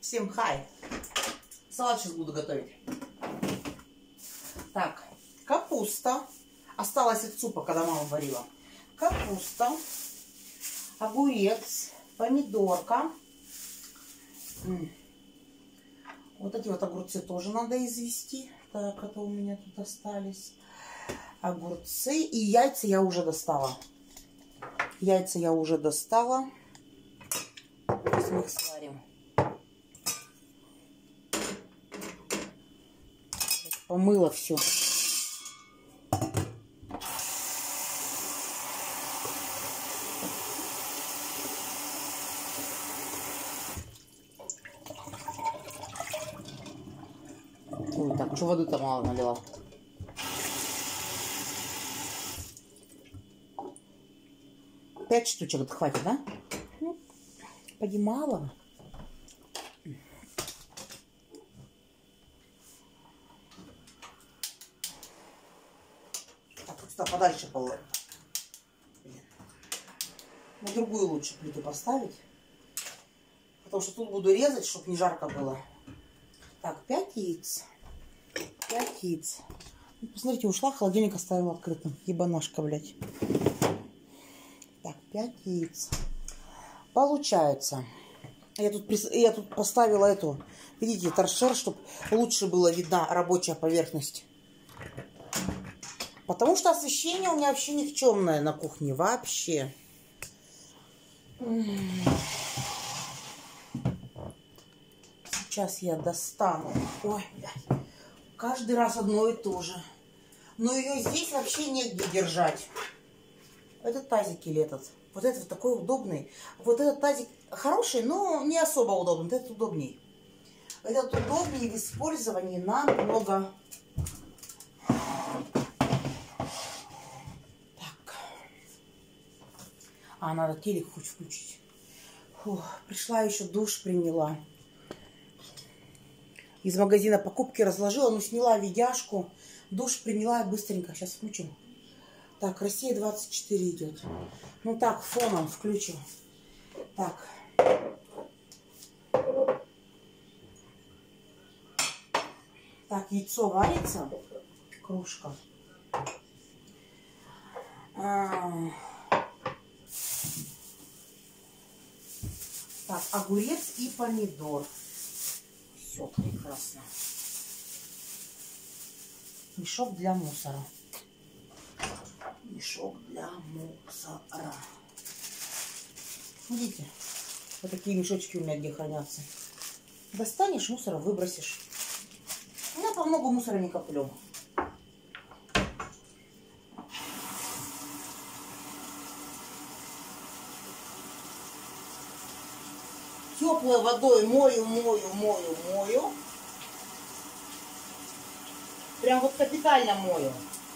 Всем хай! Салат сейчас буду готовить. Так, капуста. Осталась от супа, когда мама варила. Капуста, огурец, помидорка. Вот эти вот огурцы тоже надо извести. Так, это у меня тут остались. Огурцы и яйца я уже достала. Яйца я уже достала. Сейчас мы их сварим. Помыла все. Ой, так, что воды-то мало налила. Пять штучек это хватит, да? Ну, поди мало. Так, вот сюда подальше положим. На другую лучше плиту поставить. Потому что тут буду резать, чтобы не жарко было. Так, 5 яиц. 5 яиц. Ну, посмотрите, ушла, холодильник оставила открытым. Ебанашка, блядь. Так, 5 яиц. Получается. Я тут поставила эту, видите, торшер, чтобы лучше была видна рабочая поверхность. Потому что освещение у меня вообще никчемное на кухне. Вообще. Сейчас я достану. Ой, блядь. Каждый раз одно и то же. Но ее здесь вообще негде держать. Этот тазик или этот? Вот этот такой удобный. Вот этот тазик хороший, но не особо удобный. Этот удобней. Этот удобнее в использовании намного. Так. А, надо телек хоть включить. Фух, пришла еще душ приняла. Из магазина покупки разложила, ну сняла видяшку. Душ приняла и быстренько. Сейчас включим. Так, Россия 24 идет. Ну так, фоном включим. Так. Так, яйцо варится. Кружка. Так, огурец и помидор. Все прекрасно. Мешок для мусора. Мешок для мусора. Видите? Вот такие мешочки у меня где хранятся. Достанешь мусора, выбросишь. Я по много мусора не коплю. Теплой водой мою. Прям вот капитально мою.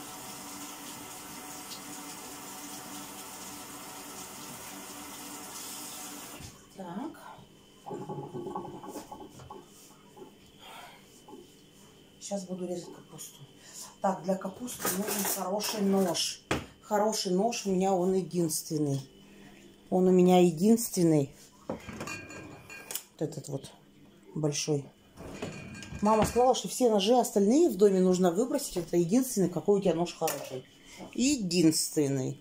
Так. Сейчас буду резать капусту. Так, для капусты нужен хороший нож. Хороший нож у меня он единственный. Он у меня единственный. Вот этот вот большой. Мама сказала, что все ножи остальные в доме нужно выбросить. Это единственный, какой у тебя нож хороший. Единственный.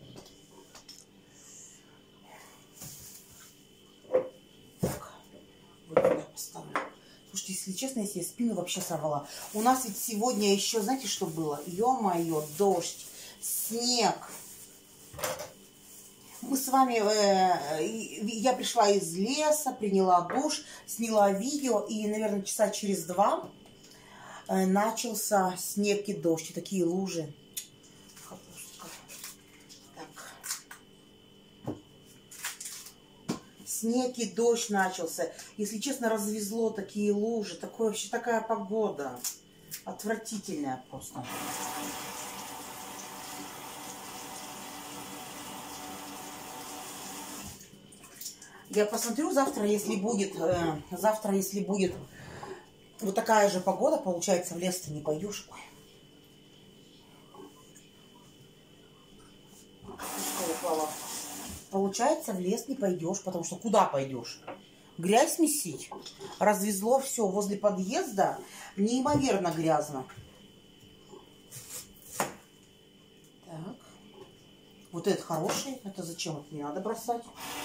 Так, вот я поставлю. Слушайте, если честно, если я спину вообще сорвала. У нас ведь сегодня еще, знаете, что было? Ё-моё, дождь, снег. Мы с вами, я пришла из леса, приняла душ, сняла видео, и, наверное, часа через 2 начался снег и дождь, и такие лужи. Капустка. Так. Снег и дождь начался. Если честно, развезло такие лужи, вообще такая погода. Отвратительная просто. Я посмотрю завтра, если будет вот такая же погода, получается, в лес-то не пойдешь. Упала. Получается, в лес не пойдешь, потому что куда пойдешь? грязь месить. Развезло все возле подъезда. Неимоверно грязно. Так. Вот этот хороший. Это зачем? Это не надо бросать.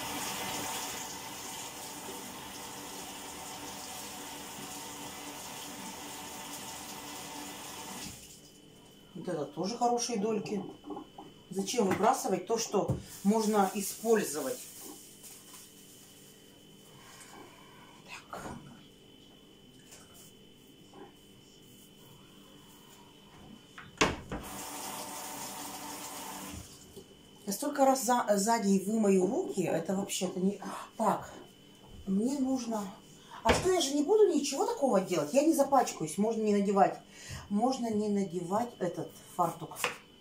Вот это тоже хорошие дольки. Зачем выбрасывать то, что можно использовать? Так. Я столько раз за день вымою руки, это вообще-то не... Так, мне нужно... А что, я же не буду ничего такого делать? Я не запачкаюсь, можно не надевать. Можно не надевать этот фартук.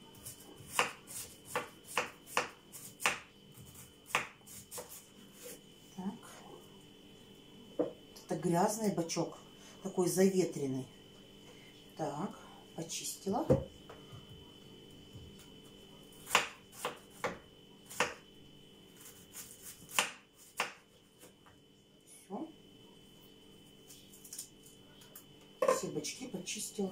Так. Это грязный бачок, такой заветренный. Так, почистила. Все бачки почистила.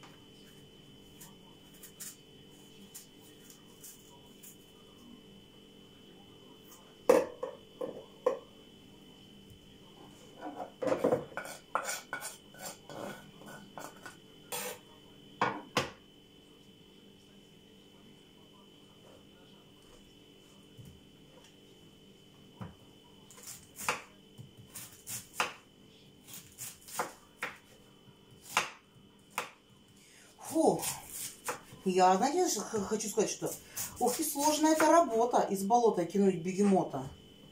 Фу. Я, знаете, хочу сказать, что ох и сложная эта работа из болота тянуть бегемота.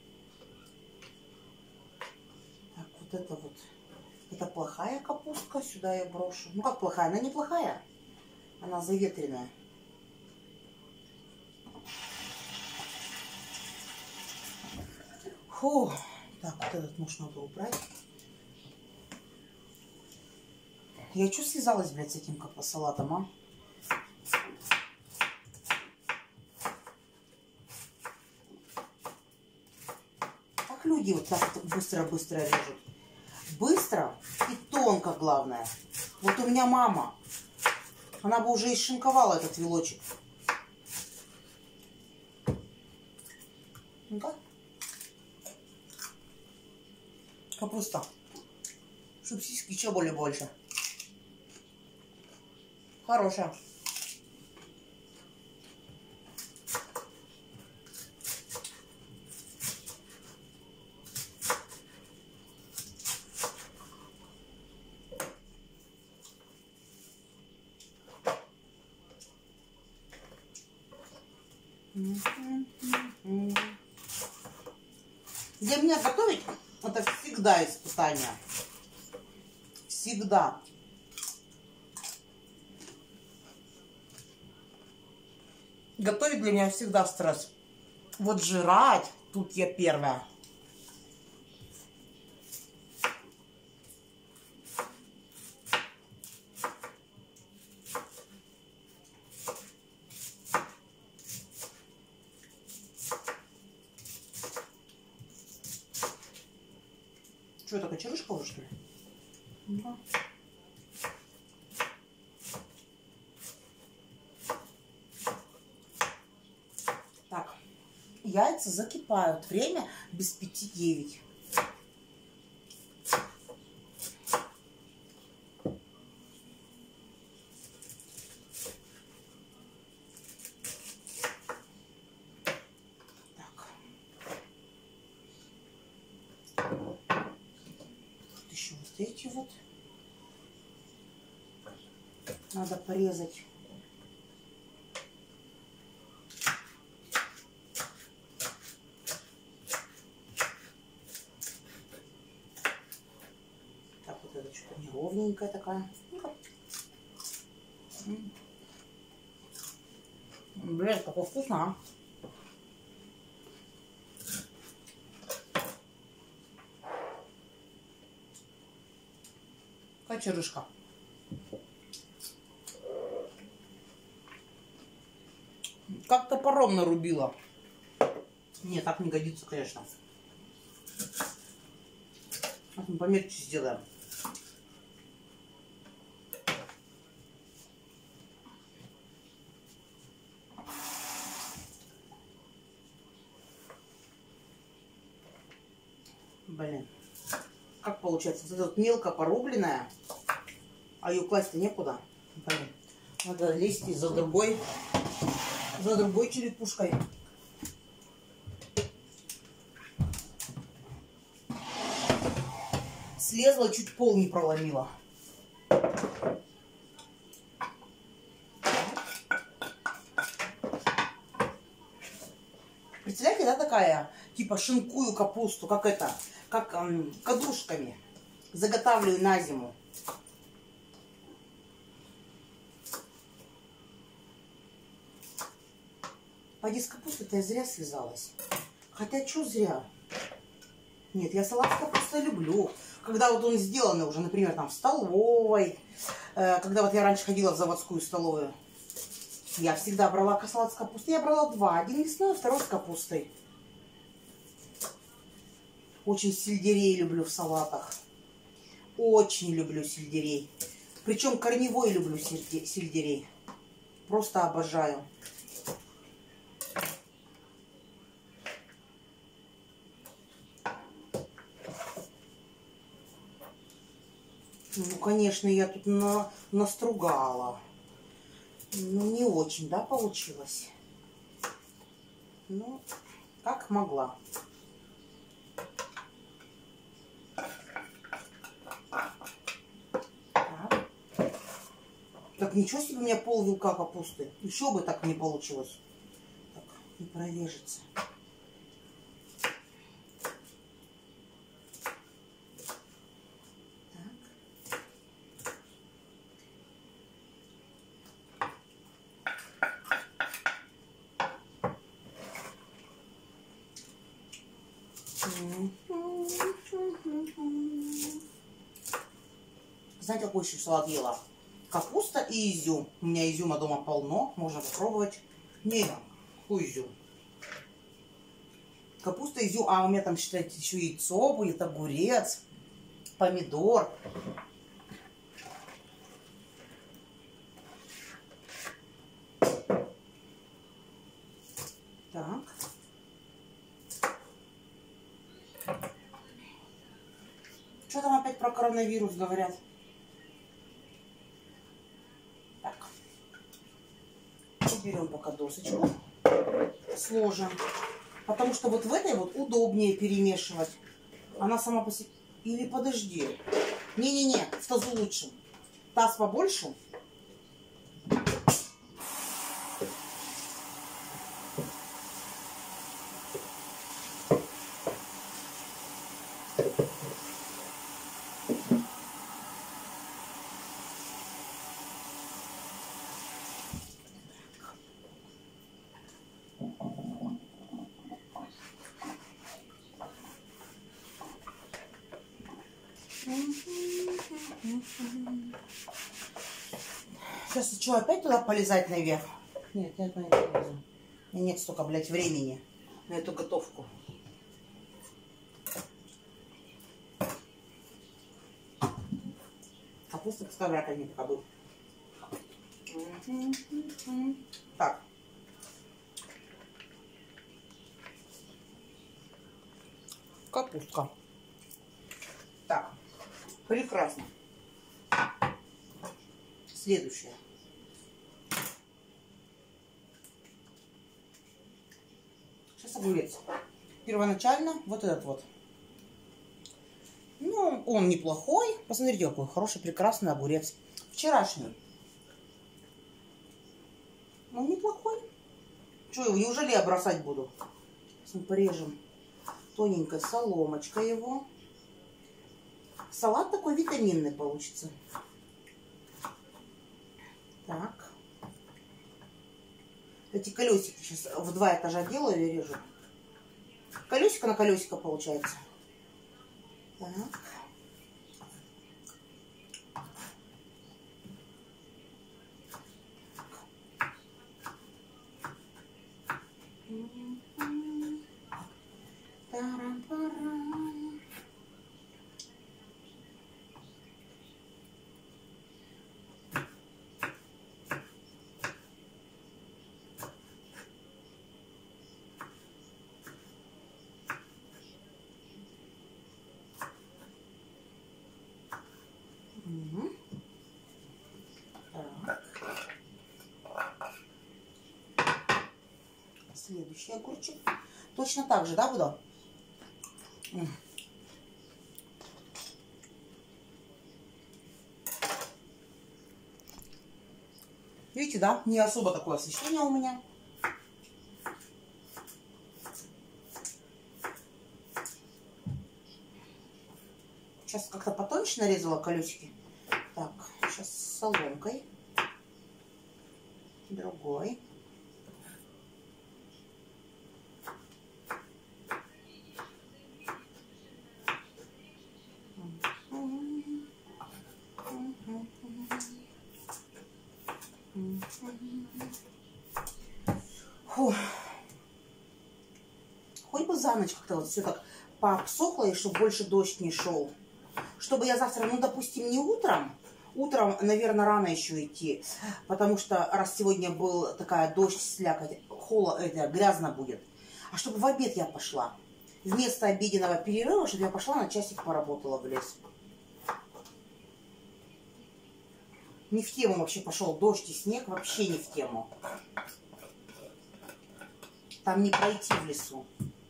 Так, вот это вот. Это плохая капустка, сюда я брошу. Ну как плохая? Она неплохая. Она заветренная. Фу. Так, вот этот нож надо убрать. Я что связалась, блядь, с этим салатом, а? Как люди вот так быстро-быстро режут? Быстро и тонко, главное. Вот у меня мама. Она бы уже исшинковала этот вилочек. Ну-ка. Капуста. Чтоб сиськи еще более больше. Хорошая. Для меня готовить это всегда испытание. Всегда. Готовить для меня всегда стресс. Вот жрать, тут я первая. Что, такая черышка уже, что ли? Да. Так, яйца закипают. Время без 5-9. Еще вот эти вот надо порезать. Так, вот это что-то неровненькая такая. Блин, какой вкусно, а? Черышка. Как топором нарубила. Нет, так не годится, конечно. Вот мы помельче сделаем. Блин. Как получается? Вот это вот мелко порубленная, а ее класть-то некуда. Блин. Надо лезть за другой черепушкой. Слезла, чуть пол не проломила. Представляете, да, такая, типа шинкую капусту, как это, как кадушками. Заготавливаю на зиму. Поди с капустой-то я зря связалась. Хотя, что зря? Нет, я салат с капустой люблю. Когда вот он сделанный уже, например, там в столовой. Когда вот я раньше ходила в заводскую столовую. Я всегда брала салат с капустой. Я брала два. Один мясной, второй с капустой. Очень сельдерей люблю в салатах. Очень люблю сельдерей. Причем корневой люблю сельдерей. Просто обожаю. Ну, конечно, я тут настругала. Ну, не очень, да, получилось? Ну, как могла. Так, ничего себе, у меня пол-вилка капусты. Еще бы так не получилось. Так, не прорежется. Знаете, какой еще салат ела? Капуста и изюм. У меня изюма дома полно. Можно попробовать. Не, какой изюм? Капуста, изюм. А у меня там, считайте, еще яйцо будет, огурец, помидор. Так. Что там опять про коронавирус говорят? Так. Берем пока досочку. Сложим. Потому что вот в этой вот удобнее перемешивать. Она сама по себе... Или подожди. Не-не-не, в тазу лучше. Таз побольше. Сейчас что, опять туда полезать наверх? Нет, я туда не полезу. У меня нет столько, блядь, времени на эту готовку. Капуста с ковряками пока был. Так. Капустка. Так. Прекрасно. Следующее. Сейчас огурец. Первоначально вот этот вот. Ну, он неплохой. Посмотрите, какой хороший, прекрасный огурец. Вчерашний. Ну, неплохой. Что, его неужели я бросать буду? Сейчас мы порежем тоненькой соломочкой его. Салат такой витаминный получится. Так. Эти колесики сейчас в 2 этажа делаю и режу. Колесико на колесико получается. Так. Угу. Следующий огурчик. Точно так же, да, буду? Видите, да? Не особо такое освещение у меня. Сейчас как-то потоньше нарезала колесики. Так, сейчас с соломкой. Другой. Фу. Хоть бы за ночь как-то вот все так пообсохло, и чтобы больше дождь не шел. Чтобы я завтра, ну, допустим, не утром. Утром, наверное, рано еще идти. Потому что раз сегодня был такая дождь, слякоть, это грязно будет. А чтобы в обед я пошла. Вместо обеденного перерыва, чтобы я пошла на часик поработала в лес. Не в тему вообще пошел дождь и снег, вообще не в тему. Там не пройти в лесу.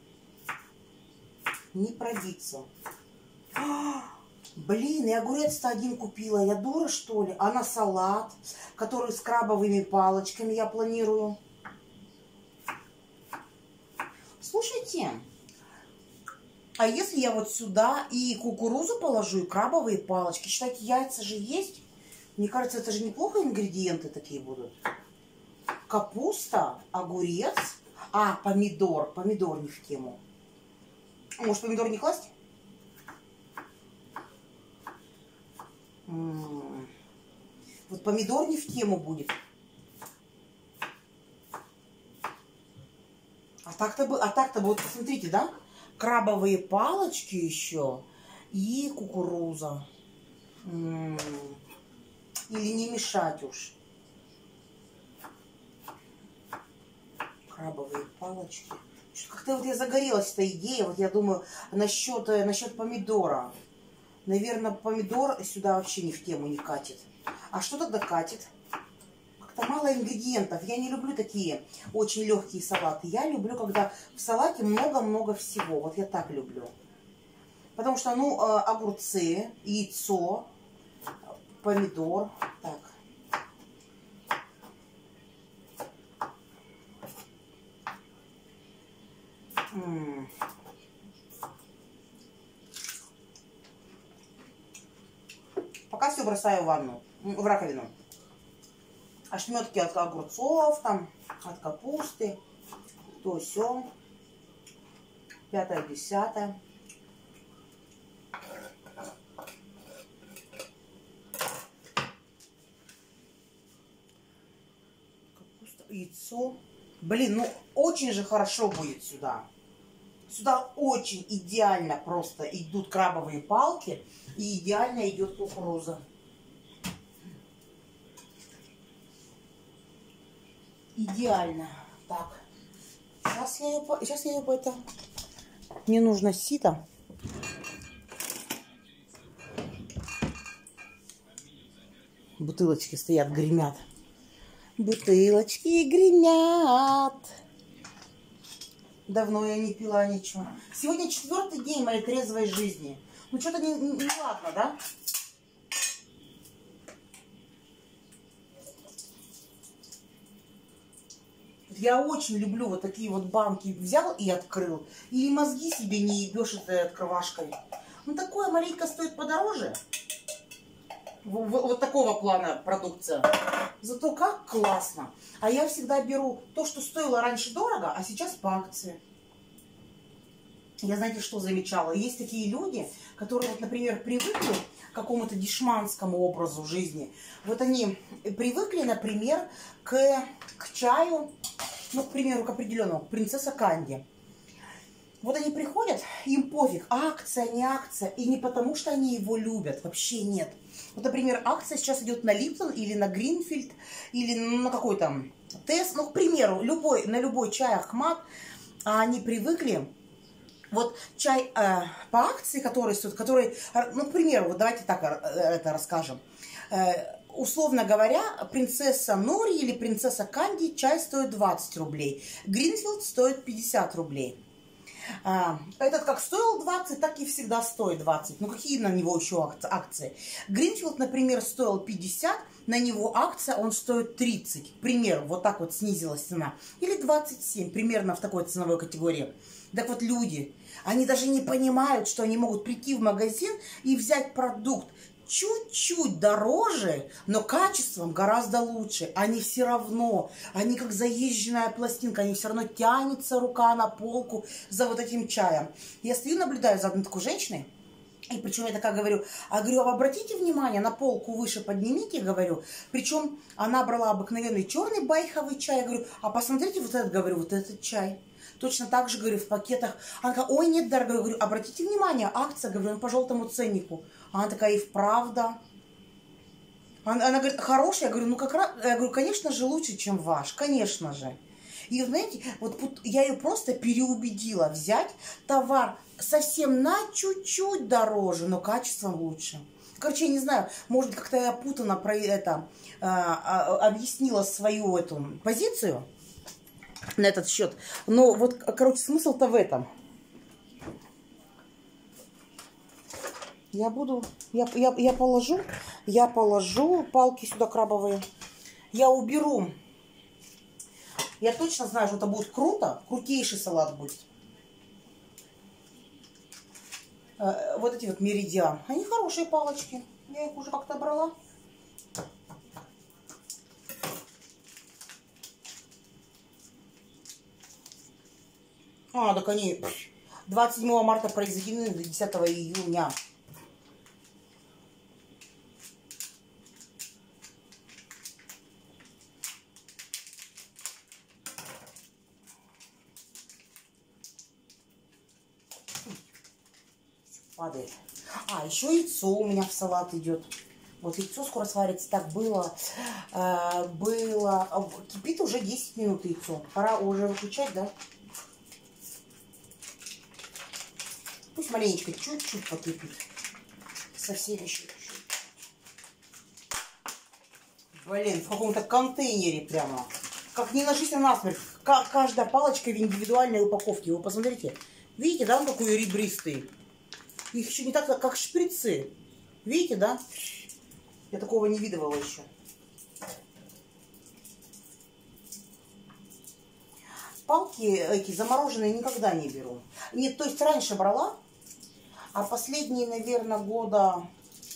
Не пробиться. Блин, я огурец-то один купила. Я дура, что ли? А на салат, который с крабовыми палочками я планирую. Слушайте, а если я вот сюда и кукурузу положу, и крабовые палочки? Считайте, яйца же есть? Мне кажется, это же неплохо ингредиенты такие будут. Капуста, огурец, помидор. Помидор не в тему. Может, помидор не класть? Вот помидор не в тему будет. А так-то вот, смотрите, да? Крабовые палочки еще и кукуруза. Или не мешать уж. Крабовые палочки. Как-то вот я загорелась этой идеей. Вот я думаю насчет помидора. Наверное, помидор сюда вообще не в тему не катит. А что тогда катит? Как-то мало ингредиентов. Я не люблю такие очень легкие салаты. Я люблю, когда в салате много-много всего. Вот я так люблю. Потому что, ну, огурцы, яйцо, помидор. Так. Пока все бросаю в ванну, в раковину. Ошметки от огурцов, там, от капусты, то все. 5-10. Капуста, яйцо. Блин, ну очень же хорошо будет сюда. Сюда очень идеально просто идут крабовые палки и идеально идет кукуруза. Идеально. Так. Сейчас я ее это... Мне нужно сито. Бутылочки стоят, гремят. Бутылочки гремят. Давно я не пила ничего. Сегодня 4-й день моей трезвой жизни. Ну, что-то не ладно, да? Я очень люблю вот такие вот банки. Взял и открыл. И мозги себе не ебешь этой открывашкой. Ну, такое маленько стоит подороже. Вот такого плана продукция. Зато как классно. А я всегда беру то, что стоило раньше дорого, а сейчас по акции. Я, знаете, что замечала? Есть такие люди, которые, вот, например, привыкли к какому-то дешманскому образу жизни. Вот они привыкли, например, к чаю, ну, к примеру, к определенному, принцесса Канди. Вот они приходят, им пофиг, акция, не акция. И не потому, что они его любят, вообще нет. Вот, например, акция сейчас идет на Липтон или на Гринфилд, или на какой там Тесс. Ну, к примеру, на любой чай Ахмад. А они привыкли Вот чай по акции, который стоит, который, ну, к примеру, вот давайте так это расскажем. Условно говоря, принцесса Нори или принцесса Канди чай стоит 20 рублей. Гринфилд стоит 50 рублей. Этот как стоил 20, так и всегда стоит 20. Ну, какие на него еще акции? Гринфилд, например, стоил 50, на него акция, он стоит 30. К примеру, вот так вот снизилась цена. Или 27, примерно в такой ценовой категории. Так вот, люди, они даже не понимают, что они могут прийти в магазин и взять продукт чуть-чуть дороже, но качеством гораздо лучше. Они все равно, они как заезженная пластинка, они все равно тянется рука на полку за вот этим чаем. Я стою, наблюдаю за одной такой женщиной, и причем я такая говорю, обратите внимание, на полку выше поднимите, говорю. Причем она брала обыкновенный черный байховый чай, я говорю, а посмотрите вот этот, говорю, вот этот чай. Точно так же, говорю, в пакетах. Она такая, ой, нет, дорогая, говорю, обратите внимание, акция, говорю, он по желтому ценнику. Она такая, и вправду. Она говорит, хорошая, я говорю, ну как раз, я говорю, конечно же, лучше, чем ваш, конечно же. И, знаете, вот я ее просто переубедила взять товар совсем на чуть-чуть дороже, но качеством лучше. Короче, я не знаю, может, как-то я путано про это объяснила свою эту позицию на этот счет. Но вот, короче, смысл-то в этом. Я положу палки сюда крабовые. Я уберу. Я точно знаю, что это будет круто. Крутейший салат будет. Вот эти вот меридиан. Они хорошие палочки. Я их уже как-то брала. Так они 27 марта произведены до 10 июня. Падает. Еще яйцо у меня в салат идет. Вот яйцо скоро сварится. Так было. Кипит уже 10 минут яйцо. Пора уже выключать, да? Пусть маленечко, чуть-чуть покипит. Совсем еще чуть-чуть. Блин, в каком-то контейнере прямо. Как не ложись насмерть. Каждая палочка в индивидуальной упаковке. Вы посмотрите. Видите, да, он какой ребристый? Их еще не так, как шприцы. Видите, да? Я такого не видывала еще. Палки эти замороженные никогда не беру. Нет, то есть раньше брала, а последние, наверное, года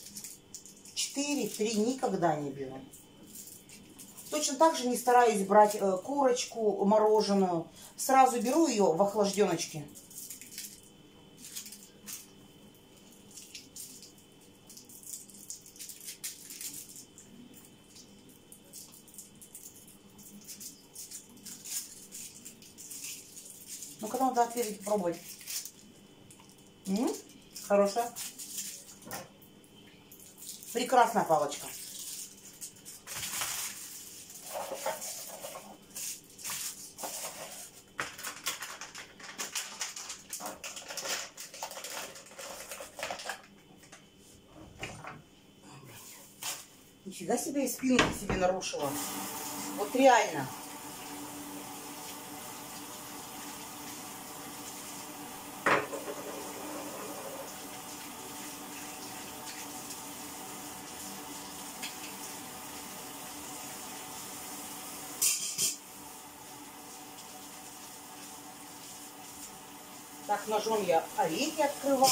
4-3 никогда не беру. Точно так же не стараюсь брать курочку мороженую. Сразу беру ее в охлажденочке. Ну-ка, надо отверить, попробовать. Хорошая. Прекрасная палочка. Нифига себе, и спину себе нарушила. Вот реально. Так, ножом я орехи открывала.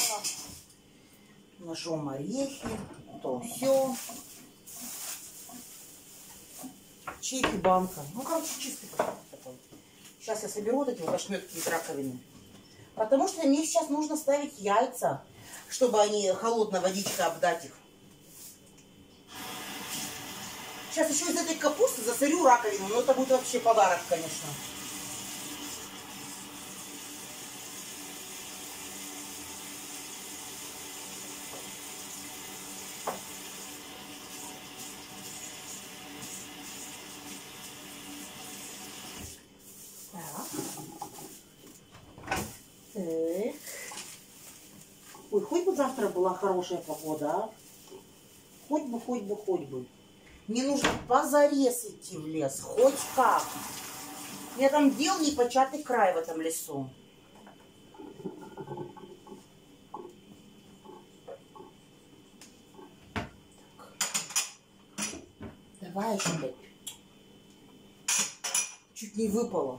Ножом орехи. То все. Чеки, банка. Ну, короче, чистый такой. Сейчас я соберу вот эти вот ошметки из раковины. Потому что мне сейчас нужно ставить яйца, чтобы они холодной водичкой обдать их. Сейчас еще из этой капусты засорю раковину. Но это будет вообще подарок, конечно. Так. Ой, хоть бы завтра была хорошая погода, а? Хоть бы, хоть бы, хоть бы. Мне нужно позарез идти в лес, хоть как. У меня там дел непочатый край в этом лесу. Давай что-то. Чуть не выпало.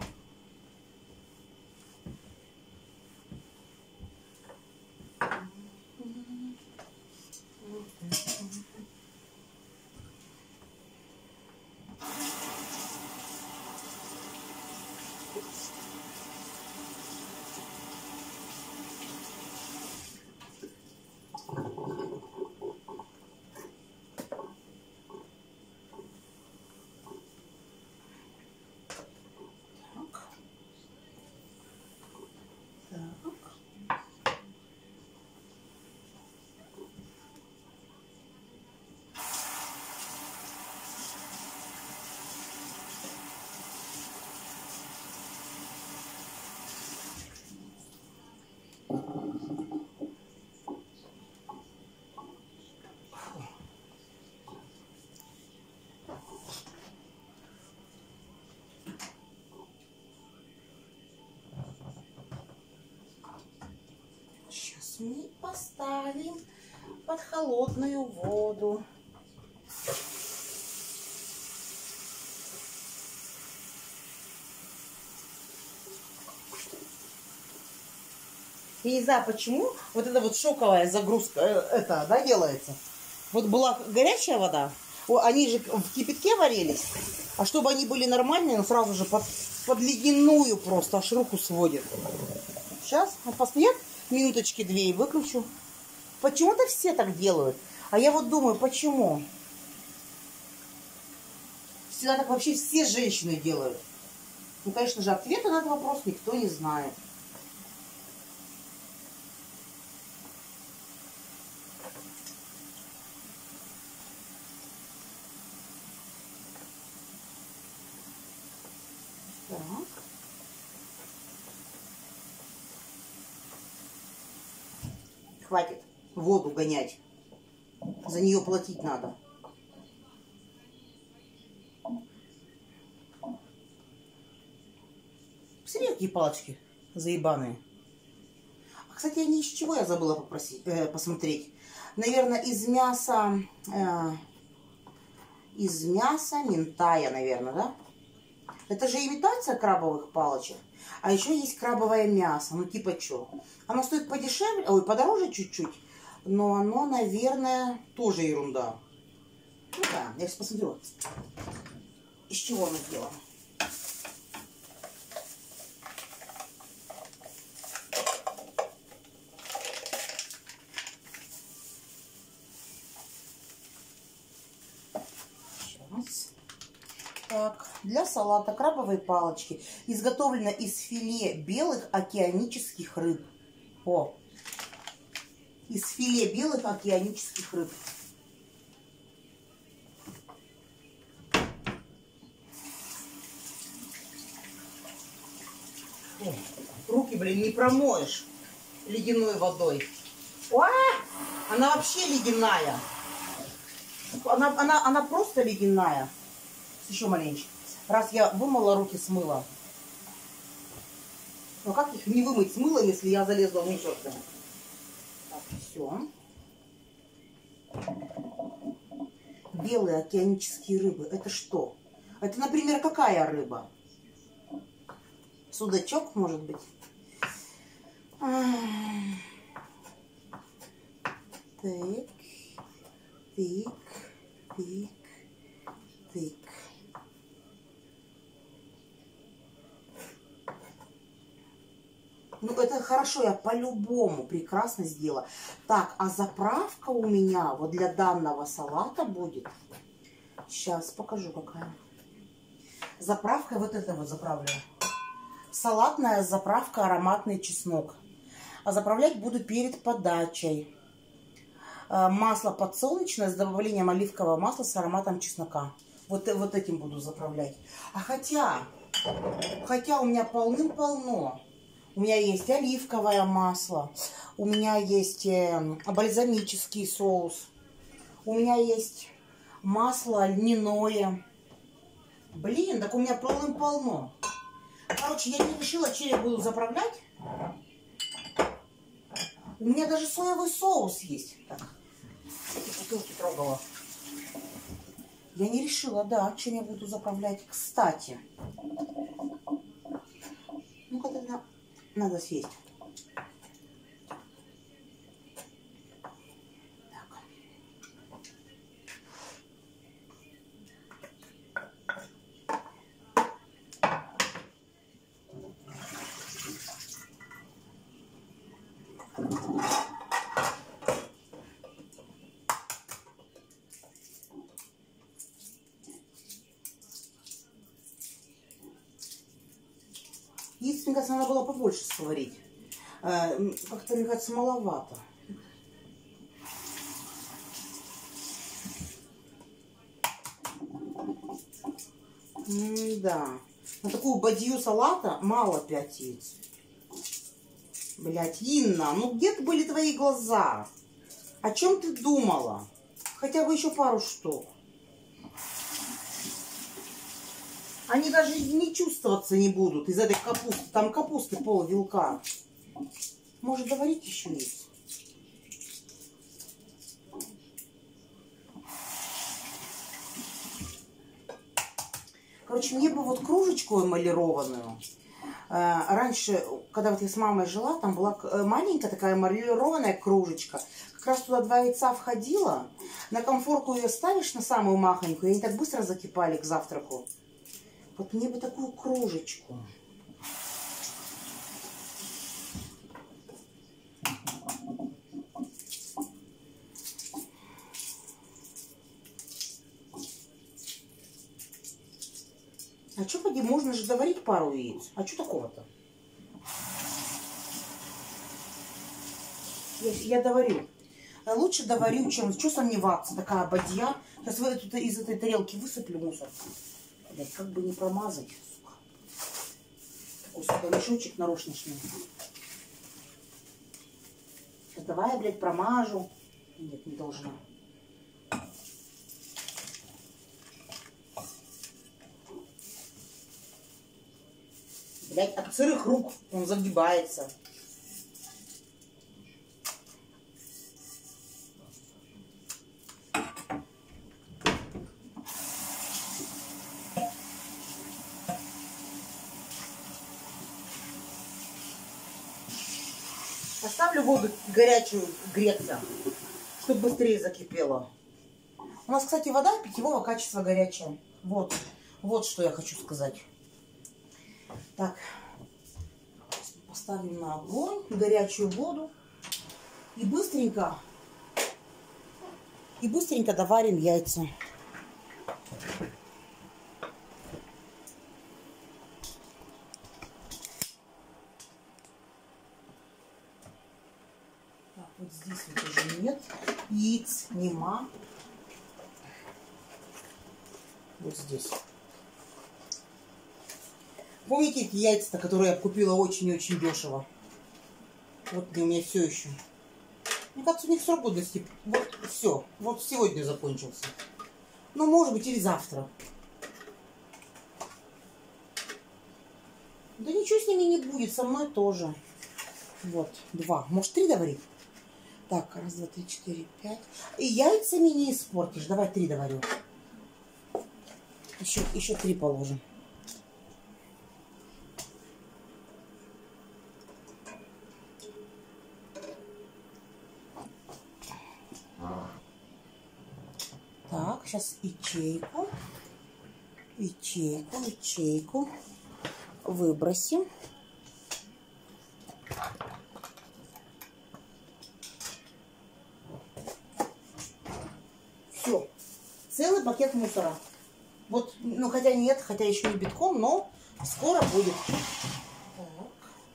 Сейчас мы поставим под холодную воду. Я не знаю, почему вот эта вот шоковая загрузка, это, да, делается. Вот была горячая вода, они же в кипятке варились, а чтобы они были нормальные, сразу же под ледяную просто, аж руку сводит. Сейчас он постоит минуточки 2 и выключу. Почему-то все так делают. А я вот думаю, почему? Всегда так вообще все женщины делают. Ну, конечно же, ответа на этот вопрос никто не знает. Так. Хватит воду гонять. За нее платить надо. Посмотри, какие палочки заебаные. А, кстати, они из чего, я забыла попросить, посмотреть. Наверное, из мяса минтая, наверное, да? Это же имитация крабовых палочек. А еще есть крабовое мясо. Ну, типа что? Оно стоит подешевле, ой, подороже чуть-чуть. Но оно, наверное, тоже ерунда. Ну да, я сейчас посмотрю. Из чего оно сделано. Сейчас. Так, для салата крабовые палочки. Изготовлено из филе белых океанических рыб. О! Из филе белых океанических рыб. О, руки, блин, не промоешь ледяной водой. О, она вообще ледяная. Она просто ледяная. Еще маленько. Раз я вымыла руки с мыла. Но как их не вымыть с мылом, если я залезла в мусорку? Так, все. Белые океанические рыбы. Это что? Это, например, какая рыба? Судачок, может быть? Тык, тык, тык, тык. Ну, это хорошо, я по-любому прекрасно сделала. Так, а заправка у меня вот для данного салата будет. Сейчас покажу, какая. Заправка, вот это вот заправлю. Салатная заправка ароматный чеснок. А заправлять буду перед подачей. Масло подсолнечное с добавлением оливкового масла с ароматом чеснока. Вот этим буду заправлять. А хотя у меня полным-полно. У меня есть оливковое масло. У меня есть бальзамический соус. У меня есть масло льняное. Блин, так у меня полным-полно. Короче, я не решила, чем я буду заправлять. У меня даже соевый соус есть. Так, эти бутылки трогала. Я не решила, да, чем я буду заправлять. Кстати, ну-ка тогда надо съесть. Так. Яиц, мне кажется, надо было побольше сварить. Как-то, мне кажется, маловато. Да. На такую бадью салата мало 5 яиц. Блять, Инна, ну где были твои глаза? О чем ты думала? Хотя бы еще пару штук. Они даже не чувствоваться не будут из этой капусты. Там капусты пол-вилка. Может, доварить еще яиц? Короче, мне бы вот кружечку эмалированную. Раньше, когда вот я с мамой жила, там была маленькая такая эмалированная кружечка. Как раз туда 2 яйца входила. На конфорку ее ставишь, на самую махонькую, и они так быстро закипали к завтраку. Вот мне бы такую кружечку. А что, поди, можно же доварить пару яиц. А что такого-то? Я доварю. Лучше доварю, чем... Что сомневаться? Такая бадья. Сейчас вот тут из этой тарелки высыплю мусор. Блядь, как бы не промазать. Сука. Такой, сука, мешочек нарочничный. Сейчас давай я, блядь, промажу. Нет, не должна. Блядь, от сырых рук он загибается. Оставлю воду горячую греться, чтобы быстрее закипела. У нас, кстати, вода питьевого качества горячая. Вот, вот что я хочу сказать. Так, поставим на огонь горячую воду и быстренько доварим яйца. Так, вот здесь вот уже нет яиц, нема. Вот здесь. Помните эти яйца, которые я купила очень-очень дешево? Вот у меня все еще. Мне кажется, у них срок годности. Вот все. Вот сегодня закончился. Ну, может быть, или завтра. Да ничего с ними не будет, со мной тоже. Вот, 2. Может, 3 доварить? Так, 1, 2, 3, 4, 5. И яйцами не испортишь. Давай 3 доварю. Еще 3 положим. Так, сейчас ячейку выбросим. Все, целый пакет мусора. Вот, ну хотя нет, хотя еще не битком, но скоро будет. Так.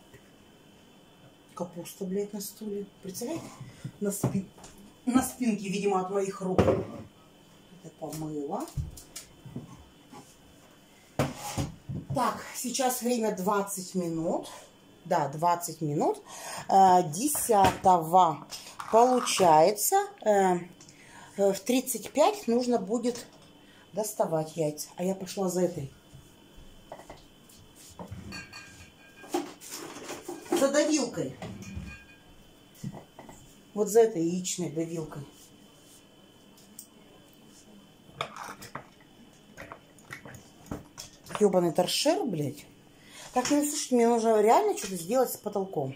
Капуста, блядь, на стуле. Представляете? На спинке, видимо, от моих рук. Это помыла. Так, сейчас время 20 минут. Да, 20 минут. 10-го получается, в 35 нужно будет доставать яйца. А я пошла за этой. За давилкой. Вот за этой яичной давилкой. Ёбаный торшер, блядь. Так, ну, слушайте, мне нужно реально что-то сделать с потолком.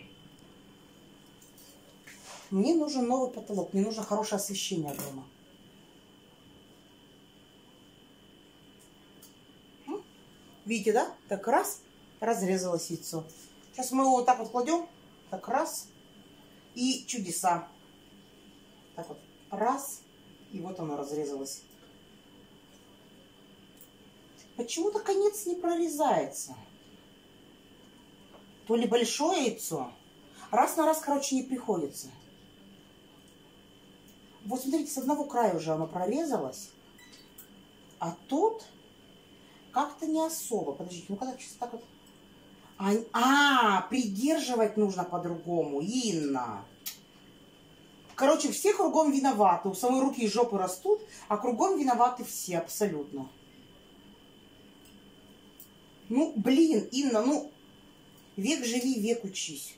Мне нужен новый потолок. Мне нужно хорошее освещение дома. Видите, да? Так раз, разрезалось яйцо. Сейчас мы его вот так вот кладем. Так раз. И чудеса. Так вот. Раз. И вот оно разрезалось. Почему-то конец не прорезается. То ли большое яйцо. Раз на раз, короче, не приходится. Вот смотрите, с одного края уже оно прорезалось. А тут как-то не особо. Подождите, ну-ка так, сейчас так вот. Придерживать нужно по-другому. Инна. Короче, все кругом виноваты. У самой руки и жопы растут, а кругом виноваты все абсолютно. Ну, блин, Инна, ну, век живи, век учись.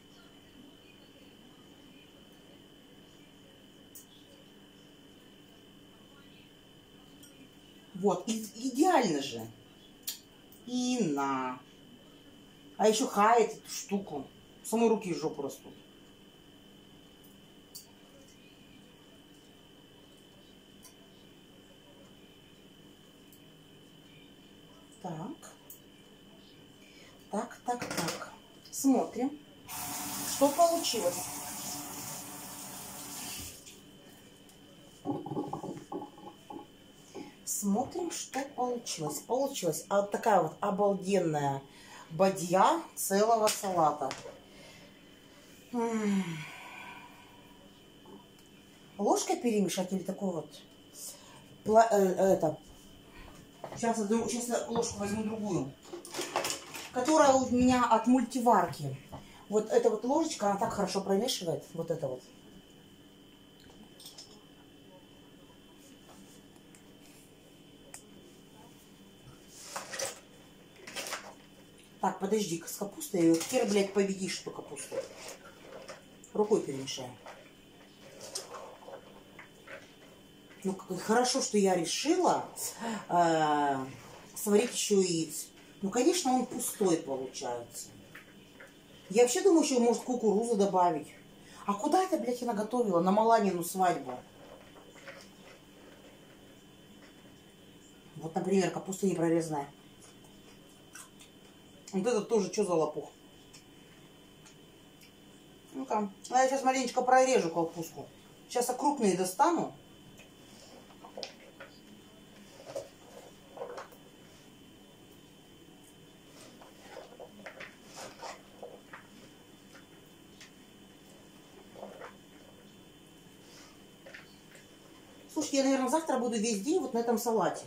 Вот, идеально же. Инна. А еще хает эту штуку. У самой руки и жопу растут. Так. Так. Смотрим, что получилось. Смотрим, что получилось. Получилась вот такая вот обалденная бадья целого салата. Ложкой перемешать или такой вот... Сейчас я ложку возьму другую, которая у меня от мультиварки. Вот эта вот ложечка, она так хорошо промешивает. Вот это вот. Так, подожди, с капустой. Хер, блядь, победишь эту капусту. Рукой перемешаем. Ну, хорошо, что я решила сварить еще яиц. Ну, конечно, он пустой получается. Я вообще думаю, еще может кукурузу добавить. А куда это, блядь, я наготовила? На Маланину свадьбу. Вот, например, капуста не прорезанная. Вот это тоже что за лопух? Ну-ка, я сейчас маленечко прорежу капустку. Сейчас я крупные достану. Слушайте, я, наверное, завтра буду весь день вот на этом салате.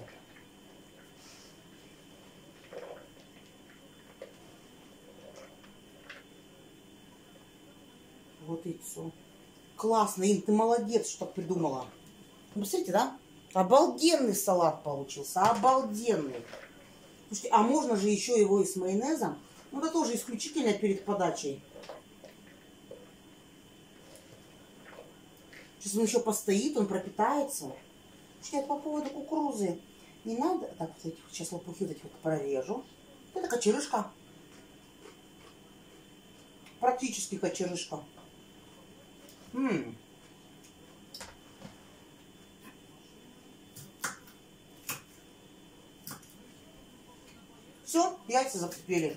Вот яйцо. Классно, Ин, ты молодец, что так придумала. Вы посмотрите, да? Обалденный салат получился, обалденный. Слушайте, а можно же еще его и с майонезом? Ну, это тоже исключительно перед подачей. Сейчас он еще постоит, он пропитается. Слушайте, по поводу кукурузы не надо... Так, вот эти, сейчас лопухи вот эти вот прорежу. Это кочерышка. Практически кочерышка. Все, яйца закипели.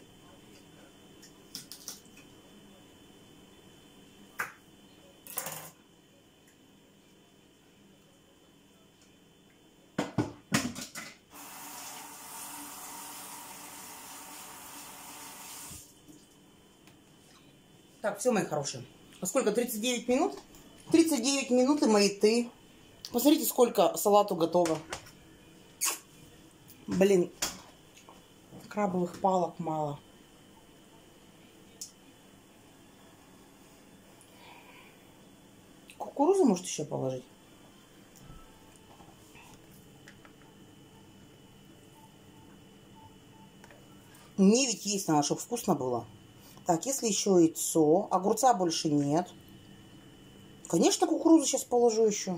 Так, все, мои хорошие. А сколько? 39 минут? 39 минут и маяты. Посмотрите, сколько салату готово. Блин, крабовых палок мало. кукурузу, может, еще положить? Мне ведь есть надо, чтобы вкусно было. Так, если еще яйцо, огурца больше нет. Конечно, кукурузу сейчас положу еще.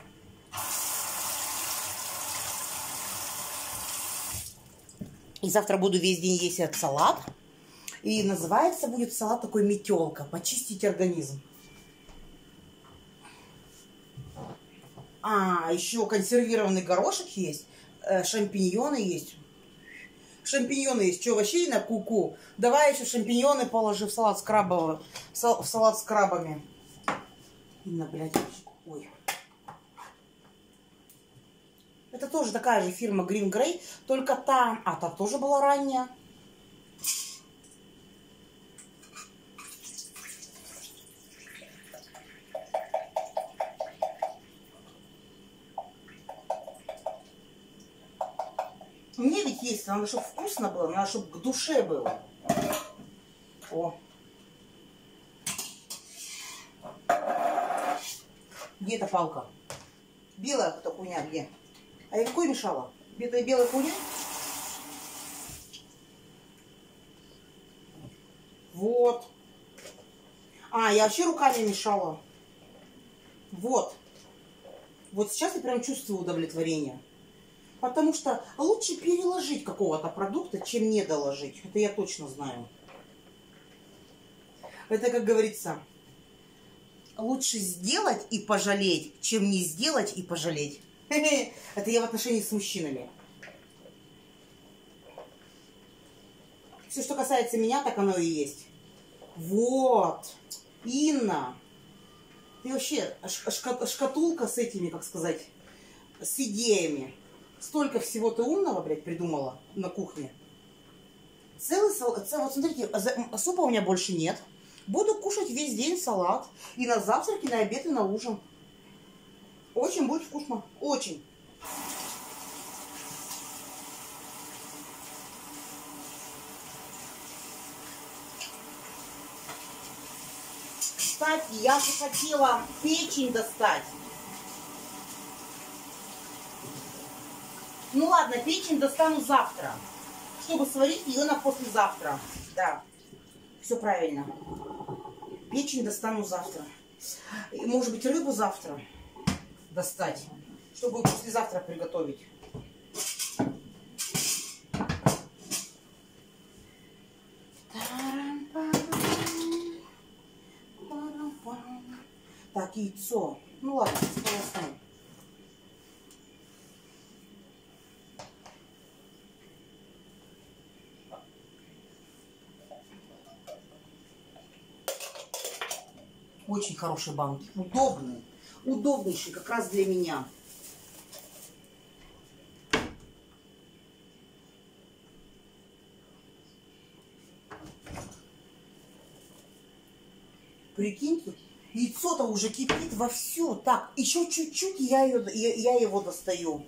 И завтра буду весь день есть этот салат. И называется будет салат такой метелка. Почистить организм. А, еще консервированный горошек есть. Шампиньоны есть. Шампиньоны есть. Что, вообще на куку? Давай еще шампиньоны положи в салат с крабовым. В салат с крабами. Инна, блядь. Ой. Это тоже такая же фирма Green Grey. Только та... А, та тоже была ранняя. Мне ведь есть, надо, чтобы вкусно было, надо, чтобы к душе было. О. Где эта палка? Белая эта хуйня где? А я какой мешала? Это белая хуйня? Вот. А, я вообще руками мешала. Вот. Вот сейчас я прям чувствую удовлетворение. Потому что лучше переложить какого-то продукта, чем не доложить. Это я точно знаю. Это, как говорится, лучше сделать и пожалеть, чем не сделать и пожалеть. Это я в отношении с мужчинами. Все, что касается меня, так оно и есть. Вот. Инна. Ты вообще шкатулка с этими, как сказать, с идеями. Столько всего ты умного, блядь, придумала на кухне. Вот смотрите, супа у меня больше нет. Буду кушать весь день салат. И на завтрак, и на обед, и на ужин. Очень будет вкусно. Очень. Кстати, я же хотела печень достать. Ну ладно, печень достану завтра, чтобы сварить ее на послезавтра. Да, все правильно. Печень достану завтра. И, может быть, рыбу завтра достать, чтобы послезавтра приготовить. Так, яйцо. Ну ладно, сполосну. Очень хорошие банки. Удобные. Удобнейшие, как раз для меня. Прикиньте, яйцо-то уже кипит вовсю. Так, еще чуть-чуть, я его достаю.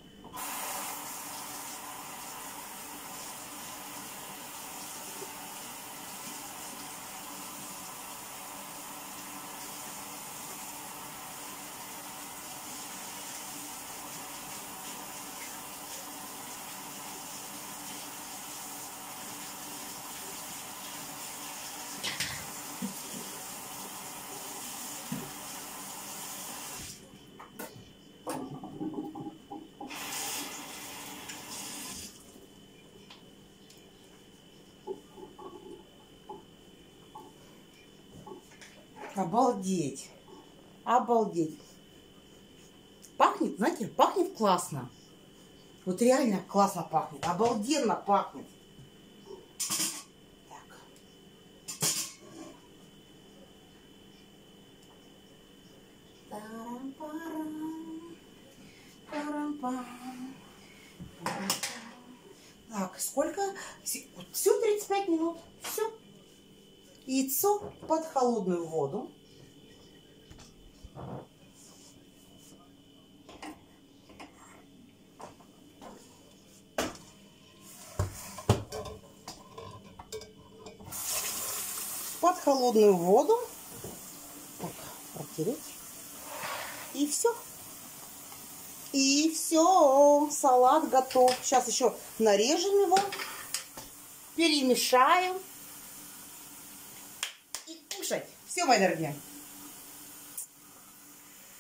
Обалдеть. Обалдеть. Пахнет, знаете, пахнет классно. Вот реально классно пахнет. Обалденно пахнет. Так. Так, сколько? Все 35 минут. Все. Яйцо под холодную воду. Под холодную воду. Так, протереть. И все. И все. Салат готов. Сейчас еще нарежем его. Перемешаем. И кушать. Все, мои дорогие.